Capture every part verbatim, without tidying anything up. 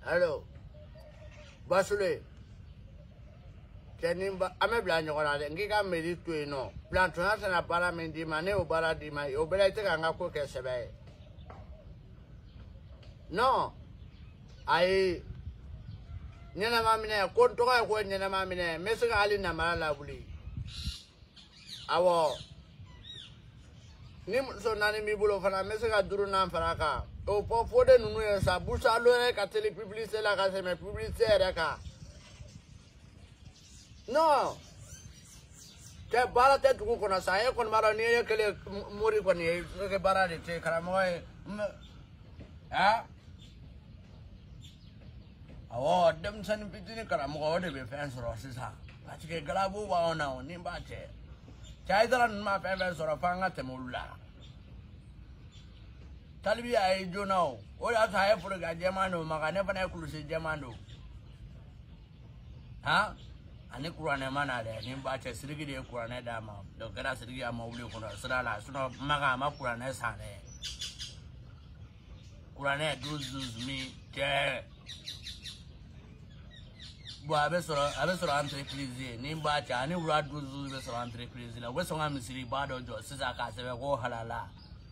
Hello. Basule. Kenimba ame bla nyokona de ngika meri tu no. Plan tuna sana para mendi mane o bara di mai o bela ite kanga ko kesebe. No. Ai nyana mamine ko to ka ko nyana mamine mesika ali na mala labuli. Awo. Ni so nani mi bulo fana mesika duru na faraka. O po fode nunu esa busa lo e ka tele publicité la ka se me publicité re ka. No. Ke bara te tuku kona sa e kon mara ni e kele muri ko ni ke bara de te kara mo e. Ha? Awo dem san pitini kara mo de be fans ro sisa. Ba ke galabu wa ona ni ba che. Chai dara ma fans ro fanga te mulla. Talbi ay jono o ya ta e furu ga jamano maka ne fana kulu se jamano ha ani kurane mana de ni ba che sirigi de kurane da ma do gara sirigi ama wuli ko sira la suno maka ma kurane sane kurane duz mi ke bo abe soro abe soro entreprise ni ba cha ani wura duz be soro entreprise la we so nga misiri ba do jo sisa ka se be ko halala.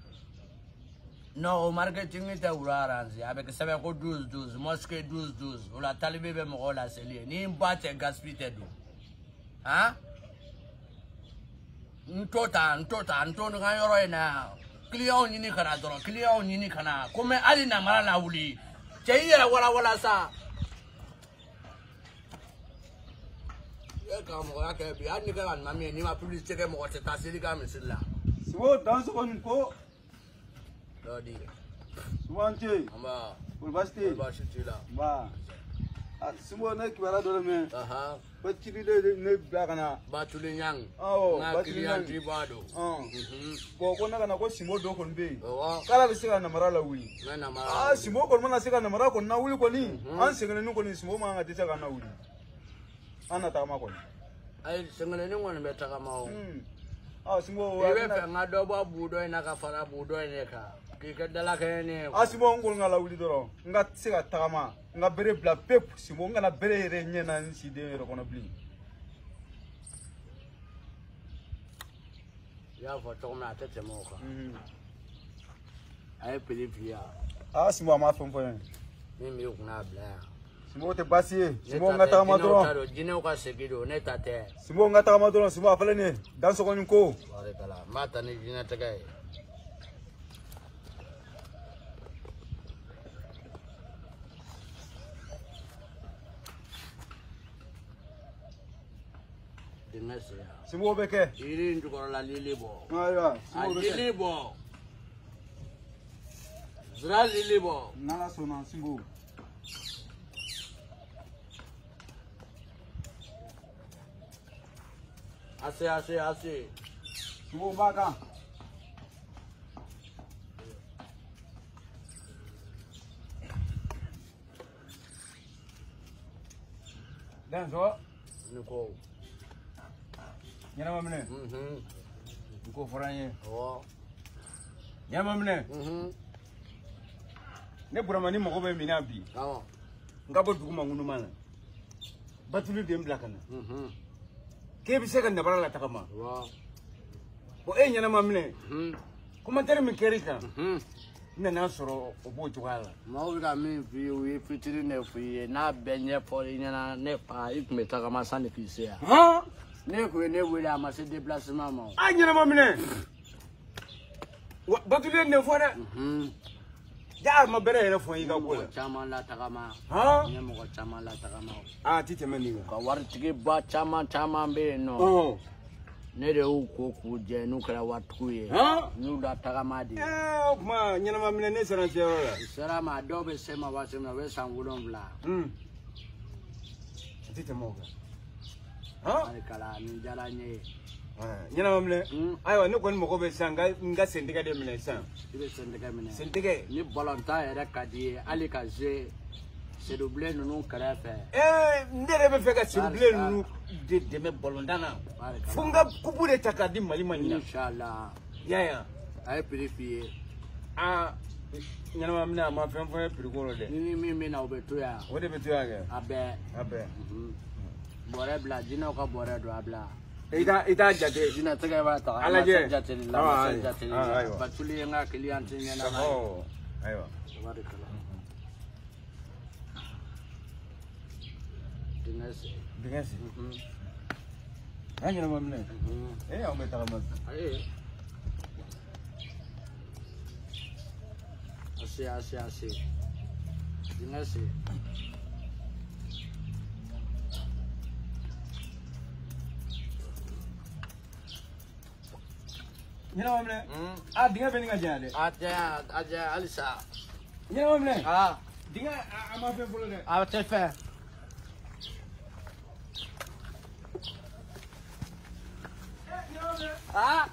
No, marketing is a uraranzi. I said, I go do do, mosque do do. Ola talibe be mo ola seli. Ni mbate gaspite do. Ha? Ntota, ntota, ntono ngayoro na. Client ni ni kana doro, client ni ni kana. Come ali na mara na uli. Cheyira wala wala sa. Ye ka mo ka ke bi ani ka na mami ni ma publicité ke mo ko ta seli ka misilla. So dans kon ko Lodi. Suwanche. Amba. Ulbasti. Ulbasti la. Ba. Simo na kibara dole me. Aha. Bachili de ne blakana. Batuli nyang. Oh, na batuli nyang tribado. Oh. Mhm. Ko ko na kana ko simo do kon be. Oh. Kala bi sika na mara la wuli. Na na mara. Ah, simo kon mana sika na mara kon na wuli ko ni. An sika ni ko ni simo ma ngati sika na wuli. Ana ta ma ko. Ai sengene ni ngone betaka mawo. Hmm. Ah, simo Ibe pe ngado ba budo ina ka fara budo ine ka. Dala kene asimo ngol ngala wuli doro nga sika tagama nga bere bla pep simo ngana bere re nyena nsi de ro kono bli ya foto ma tete moka mhm ay pelipia asimo ma fon fon ni mi kuna bla simo te basi simo nga tagama doro jine ka segido ne tate simo nga tagama doro simo afale ne dan so kono ko wale kala mata ni jine tagay simo beke iri ndukoro la lilibo aywa simo beke lilibo zra lilibo nala sona simo ase ase ase simo baka dan so niko nyana mamne mhm niko foranye oh nyana mamne mhm ne buramani mo ko be mina bi ah ngabo duguma ngunu mana batulu dem blakana mhm ke bi se kan nabara la takama wa bo e nyana mamne mhm kuma tere mi kerika mhm na na soro obo jwala mawuga min fi wi fitiri ne fi na benye poli nyana ne pa ikme takama sane kisia ha ne ko ne wele amase déplacement ma a nyana mamne batulu ne fora mhm ja ma bere hele fo yi ga gola chama la takama ha ne mo chama la takama a ti temani ka wartigi ba chama chama be no oh ne de uko ku je nu kala watuye ha nu da takama di eh kuma nyana mamne ne sera sera sera ma dobe sema wasema we sangulon bla hmm ti temoga ha ari kala ni jala nye nyana mamne aywa ne ko ni mo ko be sanga nga sendiga de mine san ibe sendega mine sendige ni volontaire era kadi ali ka je c'est doublé nous karafe eh ndere be feka doublé nous de de me bolondana funga kubure takadi mali manyina inshallah ya ya ay purifier ah ɲɛnama minɛ a ma fɛn fɔ ye pirikolo dɛ. Ni ni min bɛ na o bɛ to yan. O de bɛ to yan kɛ. A bɛɛ. A bɛɛ. Bɔrɛ bila jinɛw ka bɔrɛ don a bila. I t'a i t'a jate. Jinɛ tɛgɛ b'a ta. Ala jɛ. Jateli la. Masa jateli la. Batuli ye n ka client ɲɛna. Ɔ ayiwa. Wari kala. Dingɛ sen. Dingɛ sen. N'a ɲɛnama minɛ. Eh anw bɛ tagama. Ayi. Ase ase ase. Dingɛ sen. ɲɛnama minɛ. A dingɛ bɛ nin ka janya dɛ. A janya a janya halisa. ɲɛnama minɛ. Aa. Dingɛ a ma fɛn fɔlɔ dɛ. A tɛ fɛn. Ah.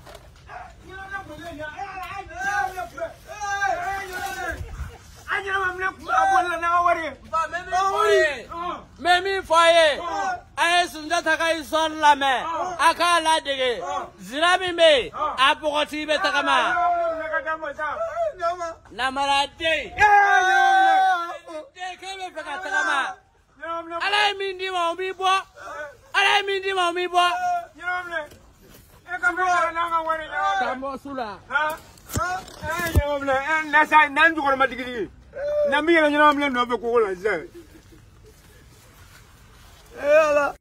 Mais min fɔ a ye a ye Sunjata ka histoire lamɛn a k'a ladege zira min bɛ yen a bɔgɔtigi bɛ tagama namaraden den k'e bɛ fɛ ka tagama Ala ye min d'i ma o b'i bɔ Ala ye min d'i ma o b'i bɔ ka bɔ su la nasa n'an jukɔrɔma digidigi n'an bɛ yɛlɛ ɲɛnama minɛ nɔfɛ kogo la sisan